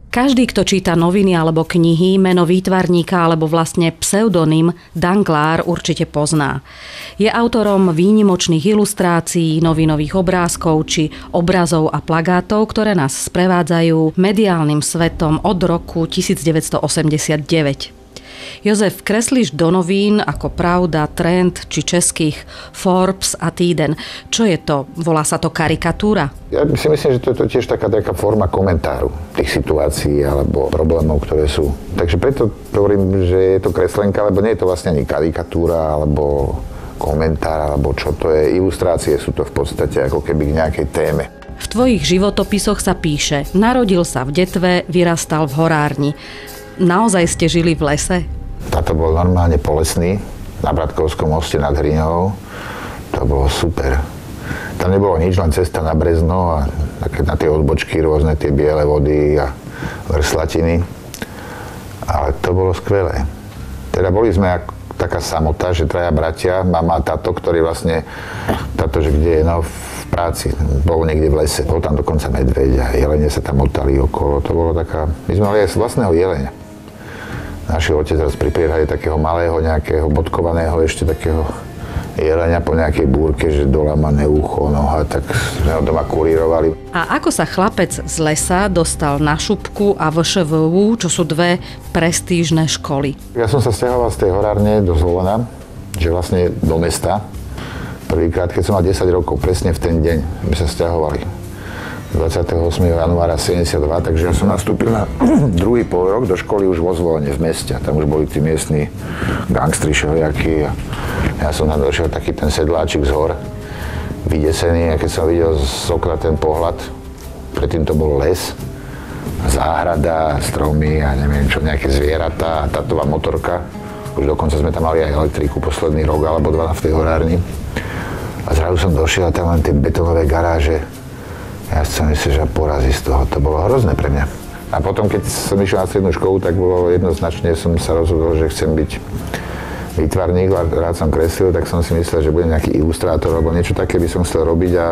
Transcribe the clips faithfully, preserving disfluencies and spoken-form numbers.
Každý, kto číta noviny alebo knihy, meno výtvarníka alebo vlastne pseudonym Danglár určite pozná. Je autorom výnimočných ilustrácií, novinových obrázkov či obrazov a plagátov, ktoré nás sprevádzajú mediálnym svetom od roku devätnásťstoosemdesiatdeväť. Jozef, kreslíš do novín ako Pravda, Trend či českých Forbes a Týden. Čo je to? Volá sa to karikatúra? Ja si myslím, že to je to tiež taká, taká forma komentáru tých situácií alebo problémov, ktoré sú. Takže preto hovorím, že je to kreslenka, lebo nie je to vlastne ani karikatúra alebo komentár, alebo čo to je. Ilustrácie sú to v podstate ako keby k nejakej téme. V tvojich životopisoch sa píše: narodil sa v Detve, vyrastal v horárni. Naozaj ste žili v lese? Táto bol normálne polesný, na Bratkovskom moste nad Hriňou. To bolo super. Tam nebolo nič, len cesta na Brezno a také na tie odbočky rôzne tie biele vody a vrslatiny. Ale to bolo skvelé. Teda boli sme ako taká samota, že traja bratia, mama a tato, ktorí vlastne, tato, že kde je, no v práci, bol niekde v lese. Bol tam dokonca medveď a jelene sa tam motali okolo. To bolo taká, my sme mali aj z vlastného jeleňa. Naši otec raz pripriehali takého malého, nejakého bodkovaného ešte takého jelenia po nejakej búrke, že dolamané ucho, noha, tak sme ho doma kurírovali. A ako sa chlapec z lesa dostal na Šupku a vé š vé ú, čo sú dve prestížne školy? Ja som sa sťahoval z tej horárne do Zvolena, že vlastne do mesta. Prvýkrát, keď som mal desať rokov, presne v ten deň sme sa sťahovali. dvadsiateho ôsmeho januára sedemdesiatdva, takže ja som nastúpil na druhý pol rok do školy už vo Zvolene, v meste. Tam už boli tí miestni gangstri šeliaky a ja som tam došiel taký ten sedláčik z hor, vydesený, a keď som videl z okna ten pohľad, predtým to bol les, záhrada, stromy a neviem čo, nejaké zvieratá a tátová motorka. Už dokonca sme tam mali aj elektriku posledný rok alebo dva v tej horárni. A zrazu som došiel a tam len tie betónové garáže. Ja som myslel, že porazí z toho. To bolo hrozné pre mňa. A potom, keď som išiel na strednú školu, tak bolo jednoznačne, som sa rozhodol, že chcem byť výtvarník, rád som kreslil, tak som si myslel, že budem nejaký ilustrátor, alebo niečo také by som chcel robiť a, a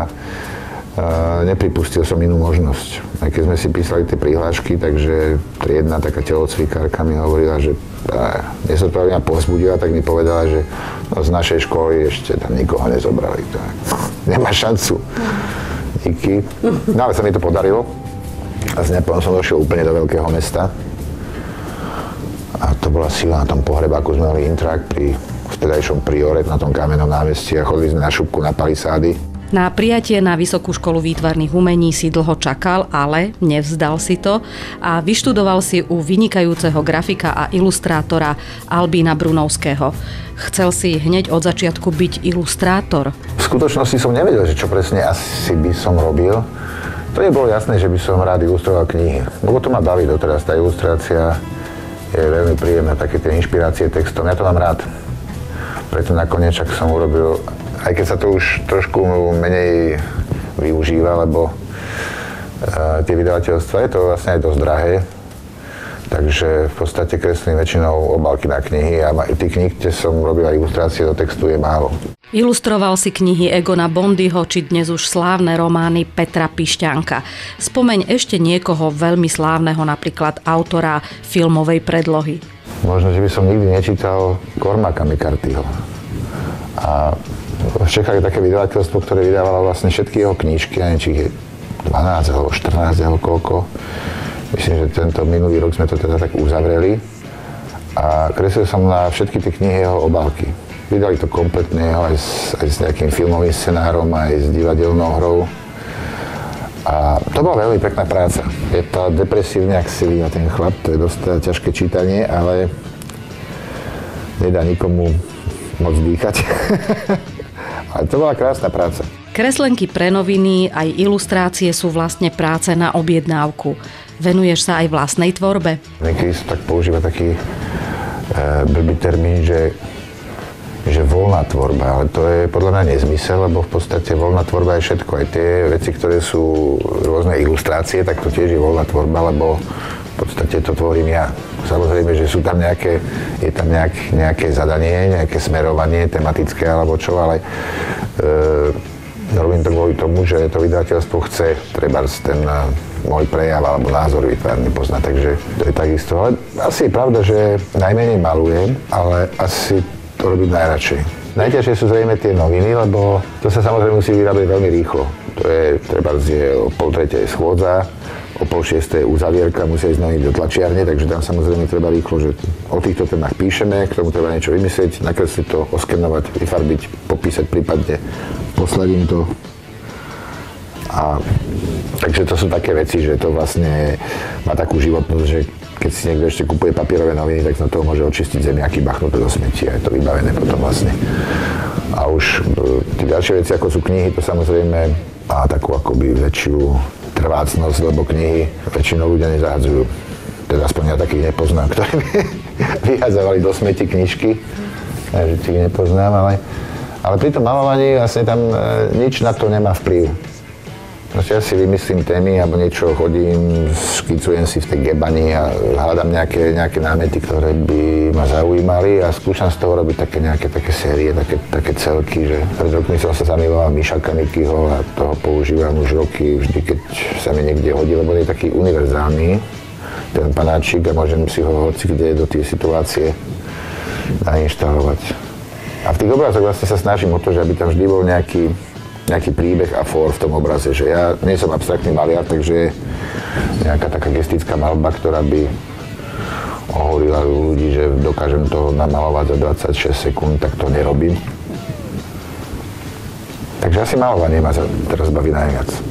nepripustil som inú možnosť. Aj keď sme si písali tie prihlášky, takže jedna taká telocvikárka mi hovorila, že nezodpovedne ma povzbudila, tak mi povedala, že no, z našej školy ešte tam nikoho nezobrali. Tak nemá šancu. Díky. No ale sa mi to podarilo. A z potom som došiel úplne do veľkého mesta. A to bola sila na tom pohrebáku. Sme mali intrak pri vtedajšom Priore na tom Kamennom námestí a chodili sme na Šupku, na palisády. Na prijatie na Vysokú školu výtvarných umení si dlho čakal, ale nevzdal si to a vyštudoval si u vynikajúceho grafika a ilustrátora Albína Brunovského. Chcel si hneď od začiatku byť ilustrátor? V skutočnosti som nevedel, že čo presne asi by som robil. To je bolo jasné, že by som rád ilustroval knihy. Lebo to ma baví doteraz, tá ilustrácia je veľmi príjemná, také tie inšpirácie textom. Ja to mám rád. Preto nakoniec však som urobil, aj keď sa to už trošku menej využíva, lebo uh, tie vydavateľstvá, je to vlastne aj dosť drahé. Takže v podstate kreslím väčšinou obálky na knihy a tých kníh, kde som robil ilustrácie do textu, je málo. Ilustroval si knihy Egona Bondyho či dnes už slávne romány Petra Pišťanka. Spomeň ešte niekoho veľmi slávneho, napríklad autora filmovej predlohy. Možno, že by som nikdy nečítal Cormaca McCarthyho. A v Čechách je také vydavateľstvo, ktoré vydávalo vlastne všetky jeho knížky, neviem, či ich je dvanásť alebo štrnásť alebo koľko. Myslím, že tento minulý rok sme to teda tak uzavreli. A kreslil som na všetky tie knihy jeho obálky. Vydali to kompletne jeho aj s, aj s nejakým filmovým scenárom, aj s divadelnou hrou. A to bola veľmi pekná práca. Je to depresívne, ak si vidí ten chlap, to je dosť ťažké čítanie, ale nedá nikomu moc dýchať. Ale to bola krásna práca. Kreslenky pre noviny aj ilustrácie sú vlastne práce na objednávku. Venuješ sa aj vlastnej tvorbe? Niekedy sa tak používa taký e, blbý termín, že, že voľná tvorba, ale to je podľa mňa nezmysel, lebo v podstate voľná tvorba je všetko. Aj tie veci, ktoré sú rôzne ilustrácie, tak to tiež je voľná tvorba, lebo v podstate to tvorím ja. Samozrejme, že sú tam nejaké, je tam nejak, nejaké zadanie, nejaké smerovanie tematické alebo čo, ale e, robím to kvôli tomu, že to vydavateľstvo chce trebárs ten môj prejav alebo názor výtvarný pozná, takže to je takisto. Ale asi je pravda, že najmenej malujem, ale asi to robím najradšej. Najťažšie sú zrejme tie noviny, lebo to sa samozrejme musí vyrábať veľmi rýchlo. To je, treba je o pol tretej schôdza, o pol šiestej uzavierka, musia ísť noviny do tlačiarne, takže tam samozrejme treba rýchlo, že o týchto témach píšeme, k tomu treba niečo vymyslieť, nakresliť to, oskenovať, vyfarbiť, popísať prípadne, posledím to. A, takže to sú také veci, že to vlastne má takú životnosť, že keď si niekto ešte kupuje papierové noviny, tak na toho môže očistiť zemiaky, bachnuté do smeti a je to vybavené potom vlastne. A už tie ďalšie veci, ako sú knihy, to samozrejme má takú akoby väčšiu trvácnosť, lebo knihy väčšinou ľudia nezahadzujú. Teda aspoň ja takých nepoznám, ktorí by vyhadzovali do smeti knižky. Takže tých nepoznám, ale, ale pri tom malovaní vlastne tam e, nič na to nemá vplyv. Proste ja si vymyslím témy, alebo niečo chodím, škicujem si v tej gebani a hľadám nejaké, nejaké námety, ktoré by ma zaujímali a skúšam z toho robiť také nejaké také série, také, také celky, že pred rokmi som sa zamiloval Mišaka Mikyho a toho používam už roky, vždy keď sa mi niekde hodí, lebo je taký univerzálny, ten panáčik a môžem si ho hoci kde do tej situácie nainštalovať. A v tých obrazoch vlastne sa snažím o to, že aby tam vždy bol nejaký nejaký príbeh a fór v tom obraze, že ja nie som abstraktný maliar, takže nejaká taká gestická malba, ktorá by ohorila ľudí, že dokážem to namalovať za dvadsaťšesť sekúnd, tak to nerobím. Takže asi malovanie ma teraz baví najviac.